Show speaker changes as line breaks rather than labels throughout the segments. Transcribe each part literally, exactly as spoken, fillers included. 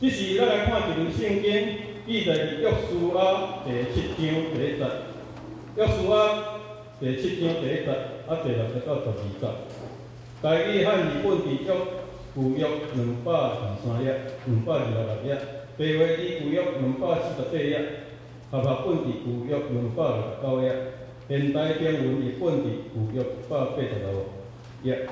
即是咱来看一段圣经，记载伫约书亚第七章第一节，约书亚第七章第一节，啊第六节到十二节。大约汉字本伫约旧约两百二十三页，两百二十六页；白话字旧约两百四十八页，合合本伫旧约两百六十九页，现代中文译本伫旧约一百八十六页。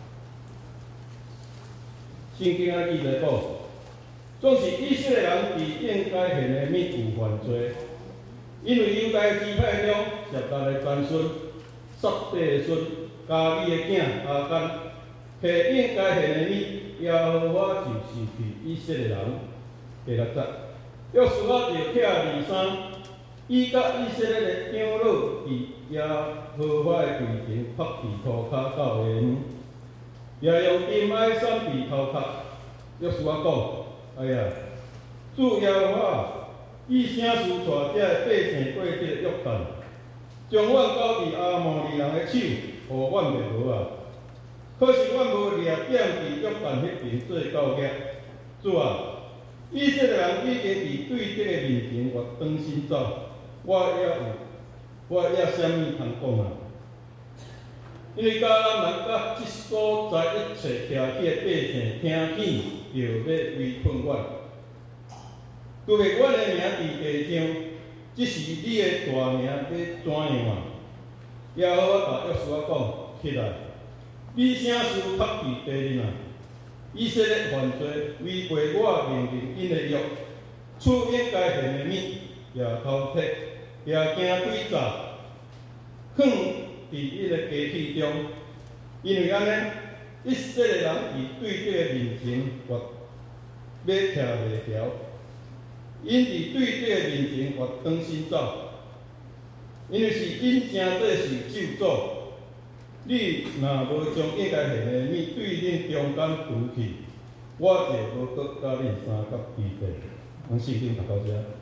圣经啊记载讲，总是以色列人伫应该献的物有犯罪，因为犹大支派中十六个曾孙、撒底的孙、加米的囝阿干，摕应该献的物，耶和华就生气以色列人。第六节，约书亚就拆二三，伊甲以色列的长老伫耶和华的面前拍伫涂骹到下门，也用金爱闪伫头壳。约书亚讲：哎呀，主耶和华，以啥事带这百姓过这个约旦，将阮交伫阿摩利人的手，互阮袂无啊？可是阮无掠点伫约旦迄边做交易。主啊，以色列人已经伫对敌的面前越转身走，我也有，我也啥物通讲啊？因为迦南人甲即所在一切徛起的百姓听见，就要围困阮。拄个阮的名伫地上，即是你的大名要怎样啊？耶和华甲约书亚讲：起来，你啥事拍伫地里啊？以色列犯罪，违背我命令因的约，处应该献的物也偷摕，也行诡诈，放伫伊个家器中，因为安尼，以色列人伫对敌的面前越要徛袂牢，因伫对敌的面前越转身走，因为是因正做受咒诅。你若无将应该献的物对恁中间除去，我就无搁甲恁相隔基地。咱圣经读到这。